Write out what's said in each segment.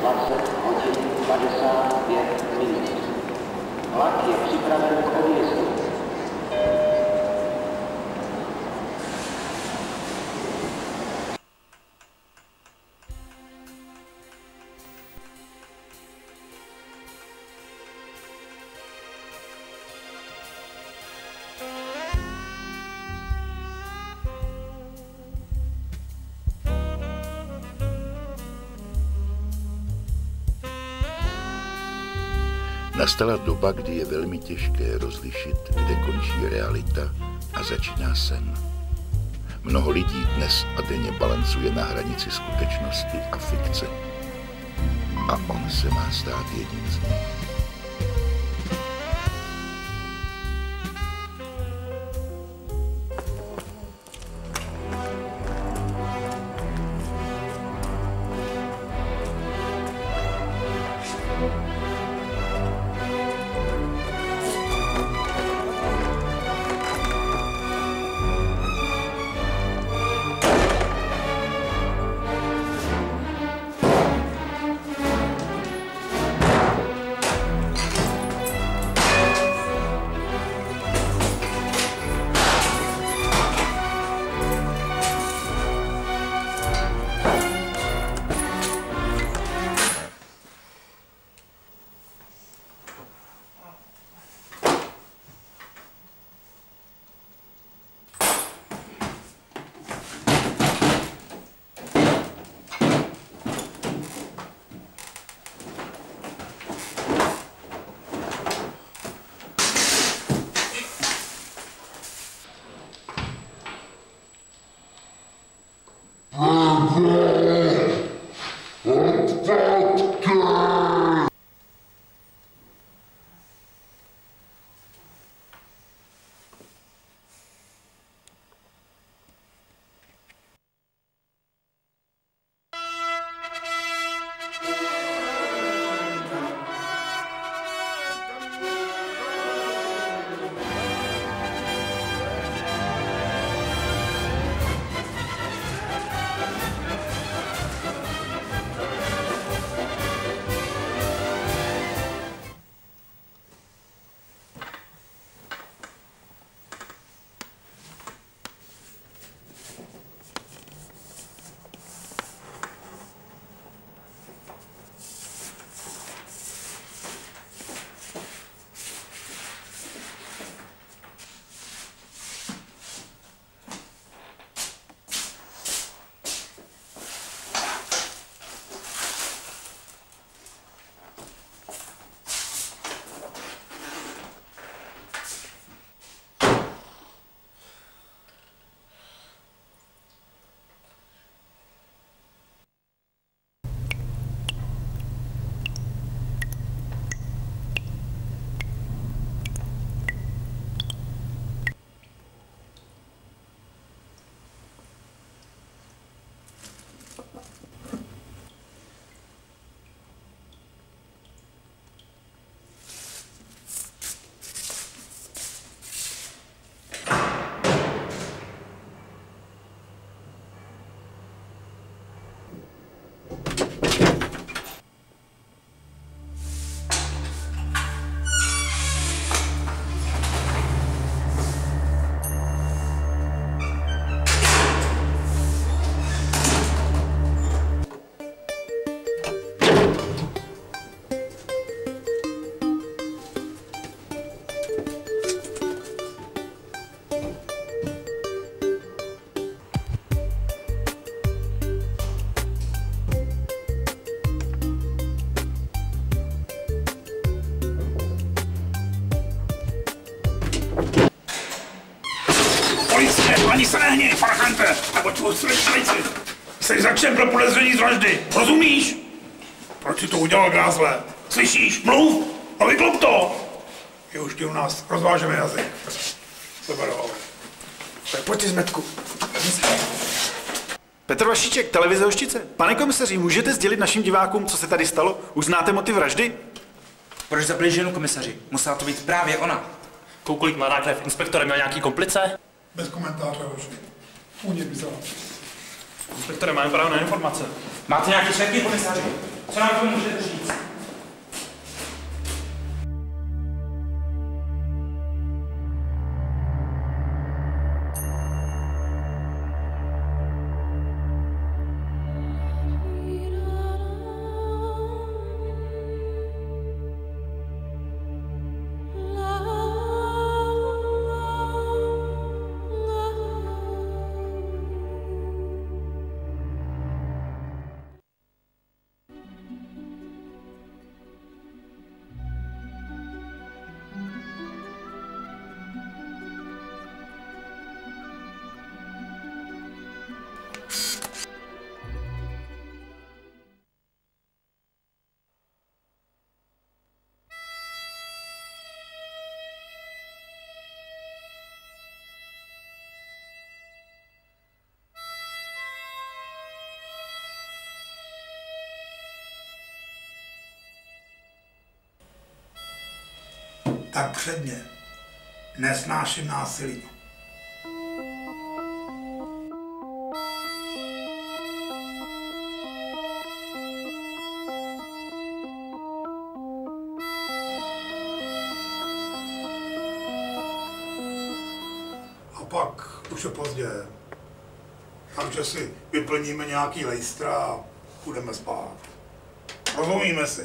20 hodin 55 minut. Vlak je připraven k odjezdu. Nastala doba, kdy je velmi těžké rozlišit, kde končí realita a začíná sen. Mnoho lidí dnes a denně balancuje na hranici skutečnosti a fikce. A on se má stát jedním z nich. Ani se nehněj, farchante, nebo tvou střelici. Jsi začen pro podezření z vraždy, rozumíš? Proč si to udělal, grázle? Slyšíš? Mluv a vyklop to! Je už ti u nás, rozvážeme jazyk. Seberou. Tak pojď si zmetku. Petr Vašíček, televize Hoštice. Pane komisaři, můžete sdělit našim divákům, co se tady stalo? Už znáte motiv vraždy? Proč zabili ženu, komisaři? Musela to být právě ona. Koukolik mladá krev inspektora měl nějaký komplice? Bez komentáře, už. Únik vzal. Inspektore, máme právo na informace. Máte nějaký svědky, komisaři? Co nám to můžete říct? Tak předně nesnáším násilí. A pak už je pozdě. Takže si vyplníme nějaký lejstra a půjdeme spát. Rozumíme si.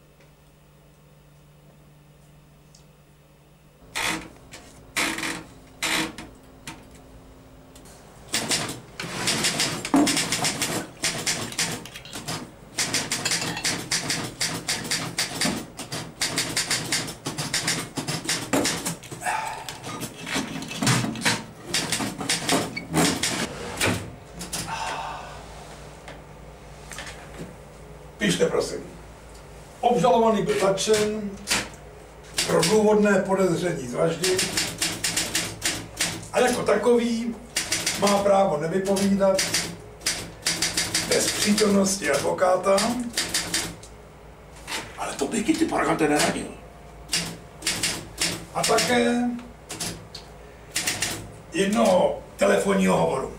Pište, prosím. Obžalovaný byl zatčen pro důvodné podezření z vraždy a jako takový má právo nevypovídat bez přítomnosti advokáta. Ale to by ty paragante neradil. A také jednoho telefonního hovoru.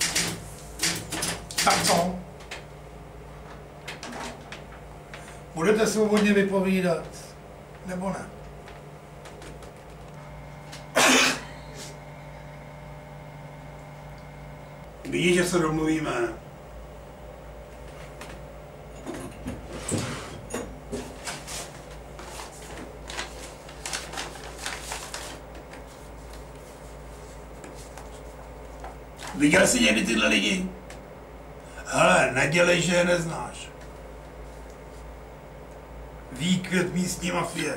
Tak co? Budete svobodně vypovídat, nebo ne? Vidíš, že se domluvíme. Viděl jsi někdy tyhle lidi? Hele, nedělej, že je neznáš. Výkvět místní mafie.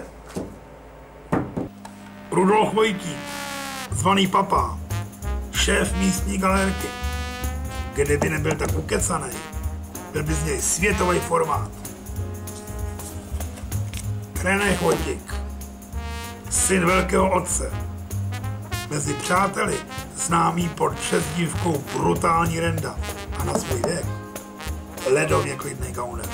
Rudolf Vojtík, zvaný Papa, šéf místní galérky. Kdyby nebyl tak ukecanej, byl by z něj světový formát. René Chvotik, syn velkého otce, mezi přáteli známý pod přezdívkou Brutální Renda a na svůj věk ledově klidnej gauner.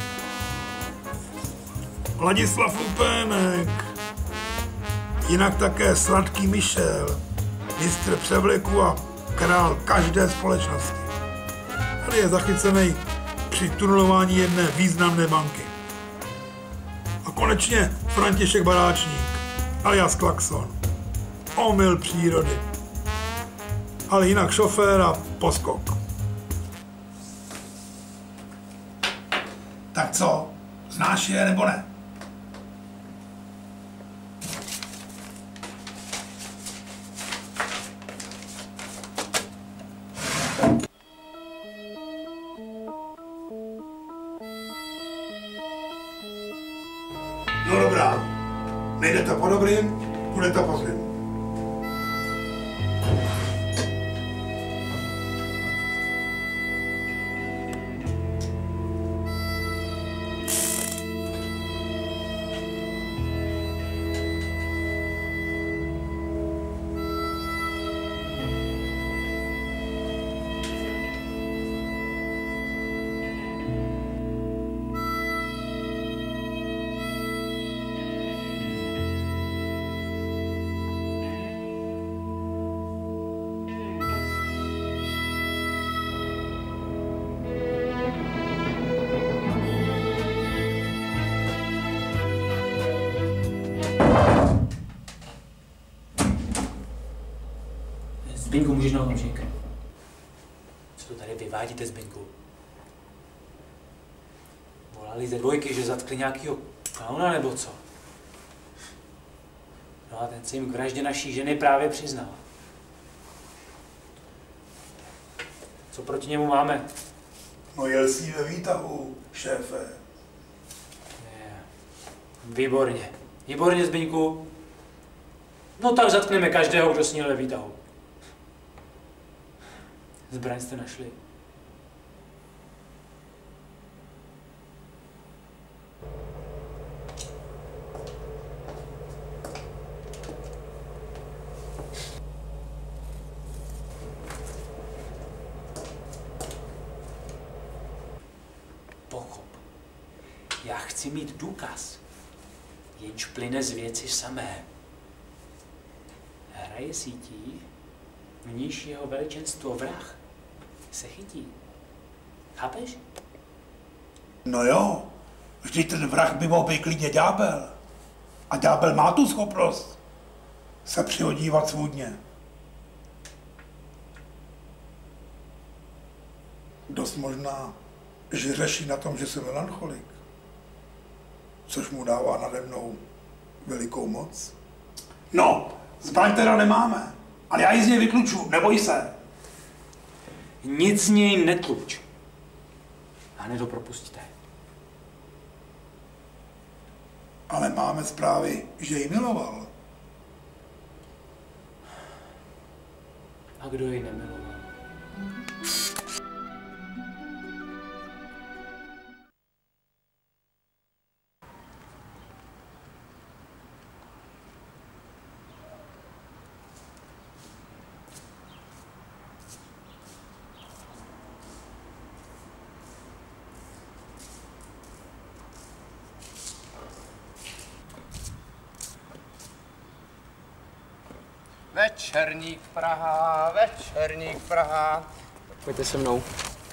Ladislav Lupének, jinak také Sladký Michel, mistr převleku a král každé společnosti. Tady je zachycený při tunelování jedné významné banky. A konečně František Baráčník, alias Klaxon. Omyl přírody. Ale jinak šofér a poskok. Tak co? Znáš je nebo ne? No dobrá, nejde to po dobrým, bude to po zlým. Můžeš na okamžik. Co to tady vyvádíte, Zbyňku? Volali ze dvojky, že zatkli nějakýho klauna nebo co? No a ten se jim k vraždě naší ženy právě přiznal. Co proti němu máme? No jel jsi ve výtahu, šéfe. Výborně. Výborně, Zbyňku. No tak zatkneme každého, kdo sníl ve výtahu. Zbraň jste našli? Pochop. Já chci mít důkaz, jenž plyne z věci samé. Hraje sítí, v níž jeho veličenstvo vrah se chytí. Chápeš? No jo, vždyť ten vrah by mohl být klidně ďábel. A ďábel má tu schopnost se přihodívat svůdně. Dost možná, že řeší na tom, že jsem melancholik, což mu dává nade mnou velikou moc. No, zbraň teda nemáme, ale já ji z něj vykluču, neboj se. Nic z něj netluč. A hned ho propustíte. Ale máme zprávy, že ji miloval. A kdo ji nemiloval? Večerník Praha, Večerník Praha. Pojďte se mnou.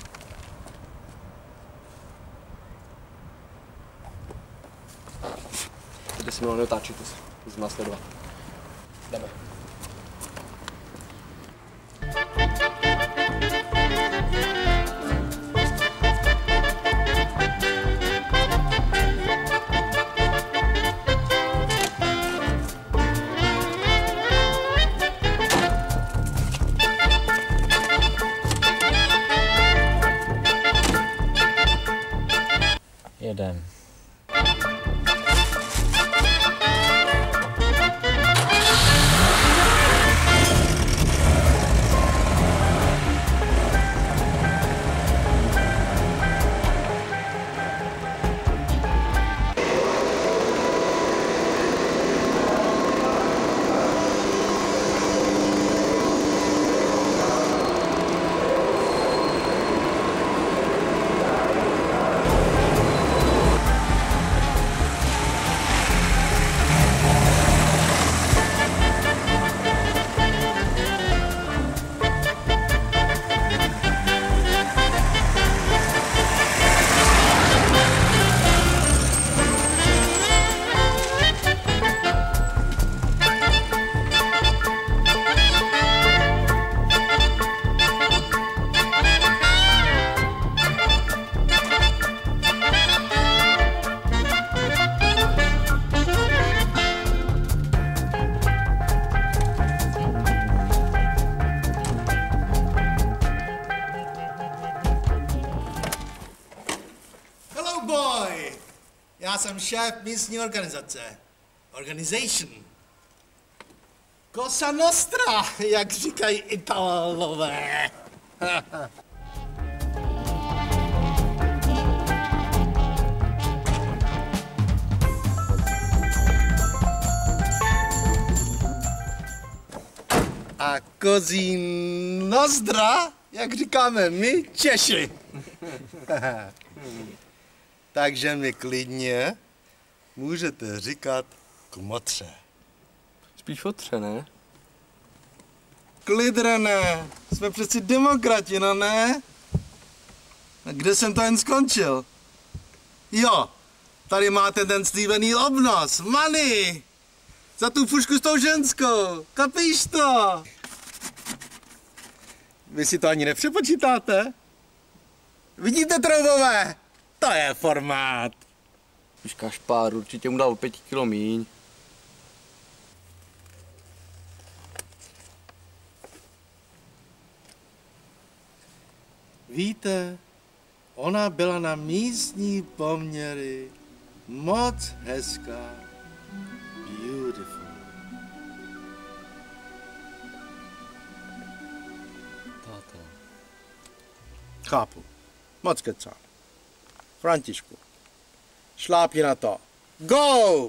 Pojďte se mnou, neotáčíte se. Můžu následovat. Jdeme. Jedem. Já jsem šéf místní organizace. Organization. Cosa nostra, jak říkají Italové. A kozí nozdra, jak říkáme my Češi. Takže mi klidně můžete říkat kmotře. Spíš fotře, ne? Klidrené, jsme přeci demokrati, no ne? A kde jsem to jen skončil? Jo, tady máte ten slíbený obnos, money! Za tu fušku s tou ženskou, kapíš to? Vy si to ani nepřepočítáte? Vidíte, troubové? To je formát. Už Kašpár určitě mu dal o 5 kilo míň. Víte, ona byla na místní poměry moc hezká. Beautiful. Táto. Chápu. Moc kecám. Františku, šlápni na to. Go!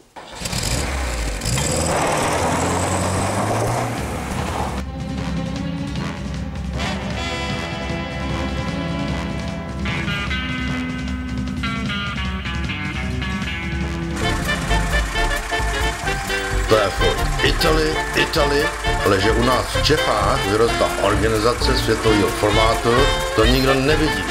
To je furt Italy, ale že u nás v Čechách vyrostla organizace světového formátu, to nikdo nevidí.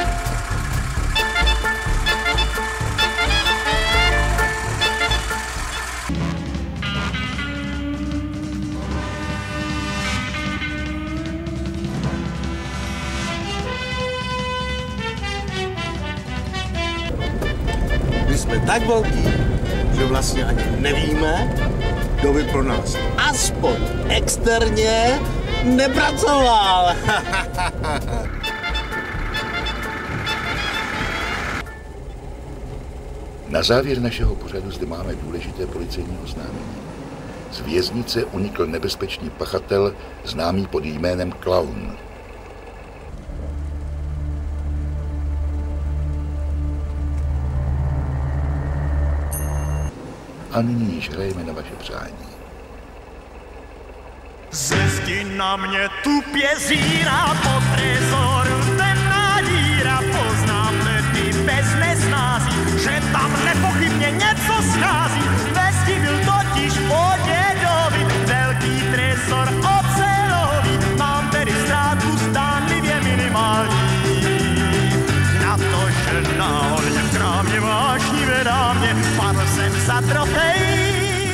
My jsme tak velký, že vlastně ani nevíme, kdo by pro nás aspoň externě nepracoval. Na závěr našeho pořadu zde máme důležité policejní oznámení. Z věznice unikl nebezpečný pachatel, známý pod jménem Klaun. A nyní již hrajeme na vaše přání. Ze zdi na mě tupě zírá po trezoru temná díra. Poznám hned bez nesnází, že tam nepochybně něco schází. Ve zdi byl totiž podědový velký trezor ocelový. Mám tedy ztrátu zdánlivě minimální. Na to, že náhodně v krámě vášnivě dámě padl jsem za trofej.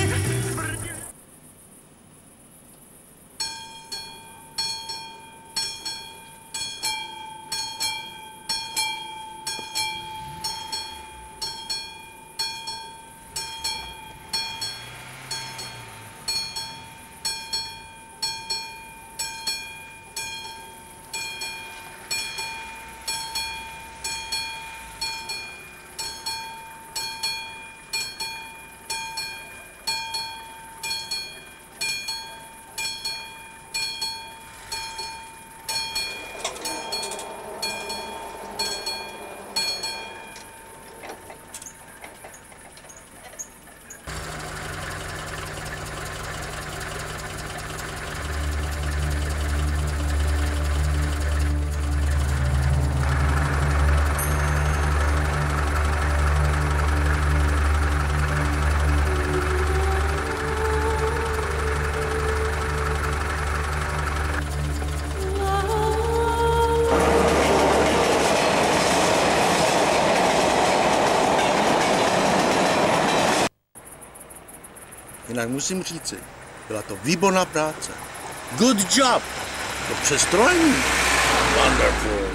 Jinak musím říci, byla to výborná práce. Good job! To přestrojení. Wonderful.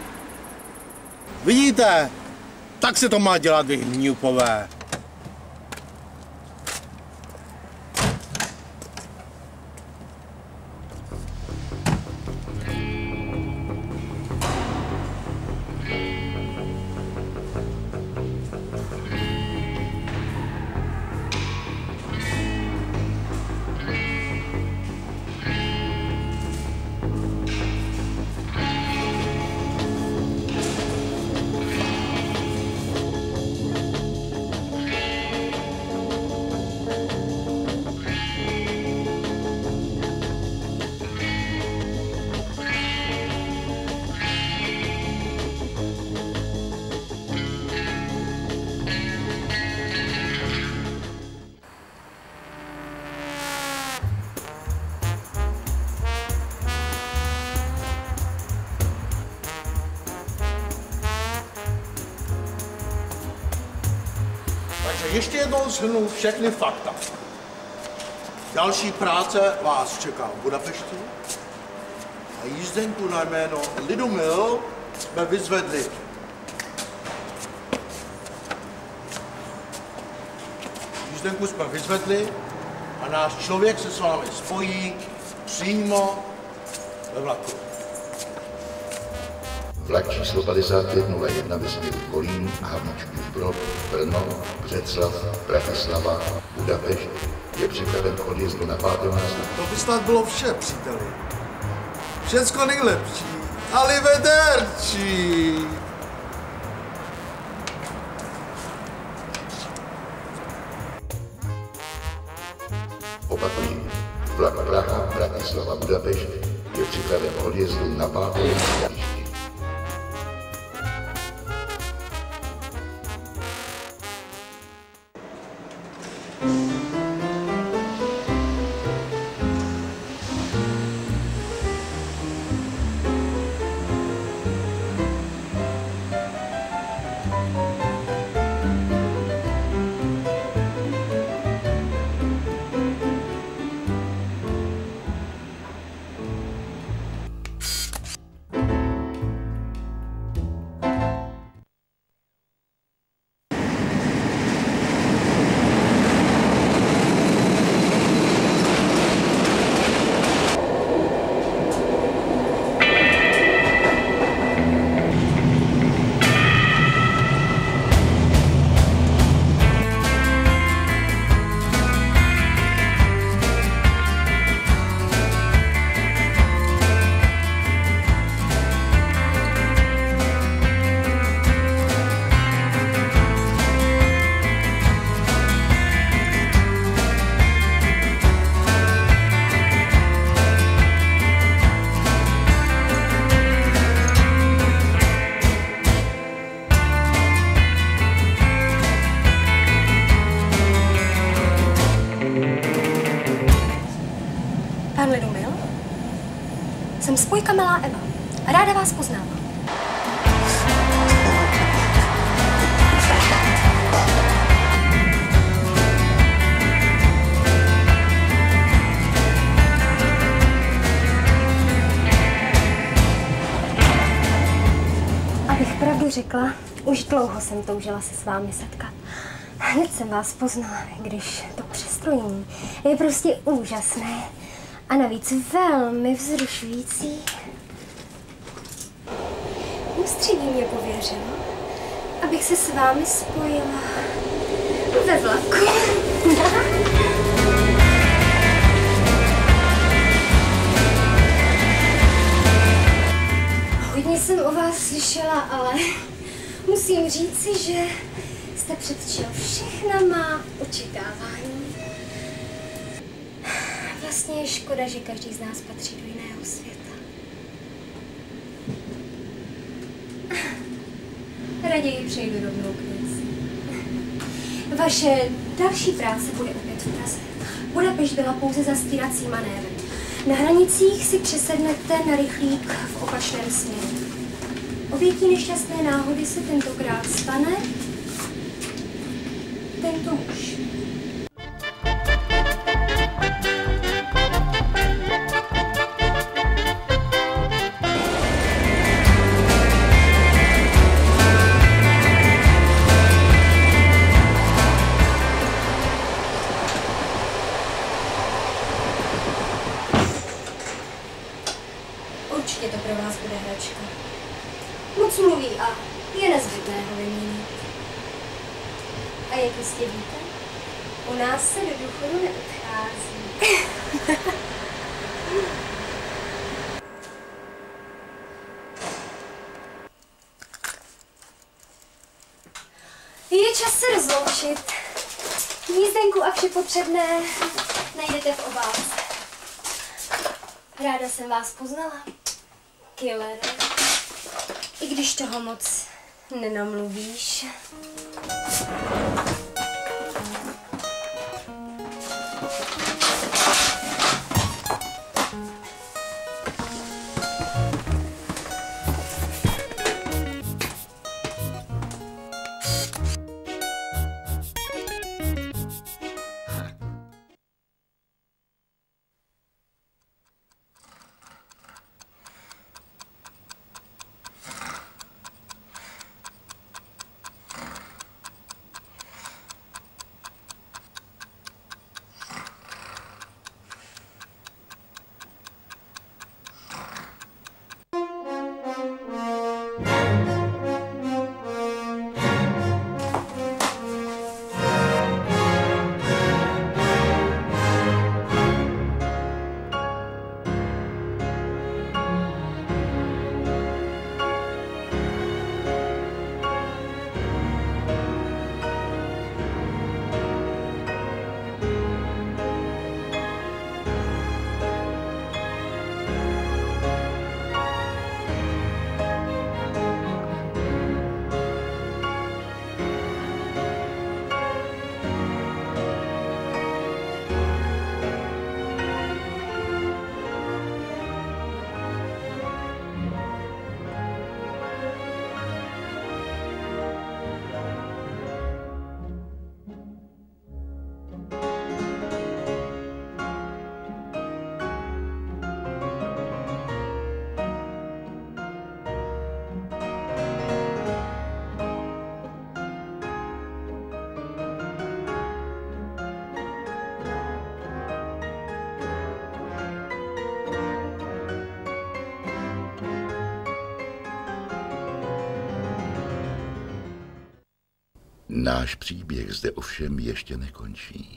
Vidíte? Tak se to má dělat, vy hňupové. Takže ještě jednou shrnu všechny fakta. Další práce vás čeká v Budapešti. A jízdenku na jméno Lidumil jsme vyzvedli. Jízdenku jsme vyzvedli a náš člověk se s vámi spojí přímo ve vlaku. Vlak číslo 5501 ve směru Kolín, Havlíčkův Brod, Brno, Břeclav, Bratislava, Budapešť je připraven k odjezdu na 5. nástupu. To by snad bylo vše, příteli. Všecko nejlepší. Arrivederci! Opakuji, vlak Praha, Bratislava, Budapešť je připraven k odjezdu na 5. nástupu. Jsem spojka Malá Eva. Ráda vás poznávám. Abych pravdu řekla, už dlouho jsem toužila se s vámi setkat. Hned jsem vás poznala, když to přestrojení je prostě úžasné. A navíc velmi vzrušující. Ústředí mě pověřilo, abych se s vámi spojila ve vlaku. Hodně jsem o vás slyšela, ale musím říci, že jste předčil všechna má očekávání. Vlastně je škoda, že každý z nás patří do jiného světa. Raději přejdu rovnou k věci. Vaše další práce bude opět v Praze. Budapešť byla pouze zastírací manévr. Na hranicích si přesednete na rychlík v opačném směru. Obětí nešťastné náhody se tentokrát stane tento muž. Určitě to pro vás bude hračka. Moc mluví a je nezbytné ho vyměnit. A jak jistě víte, u nás se do důchodu neodchází. Je čas se rozloučit. Jízdenku a vše potřebné najdete v obálce. Ráda jsem vás poznala, killer. I když toho moc nenamluvíš. Náš příběh zde ovšem ještě nekončí.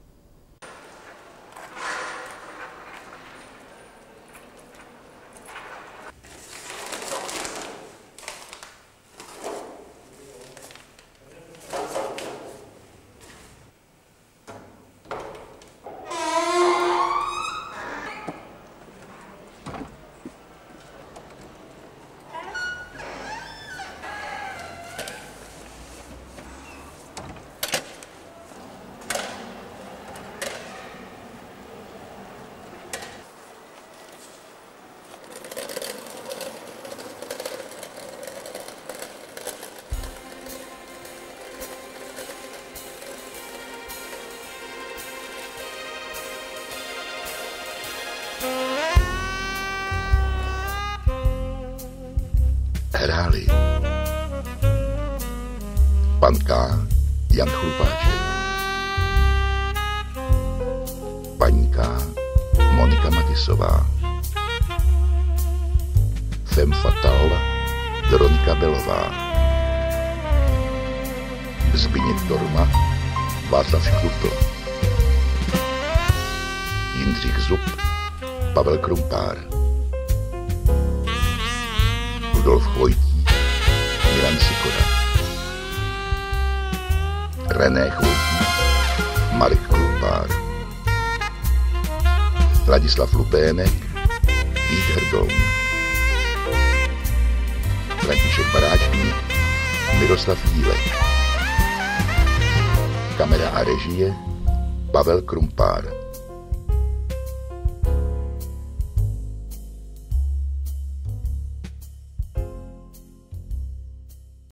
Hráli pan K. Jan Chlupáček, paní K. Monika Matisová, femme fatale Veronika Belová, Zbyněk Torma Václav Škrupl, Jindřich Zub Pavel Krumpár, Rudolf Chvojtí Milan Sikora, René Chvojtí Marek Krumpár, Ladislav Lupének Vít Hrdoun, František Baráčník Miroslav Jílek, kamera a režie Pavel Krumpár.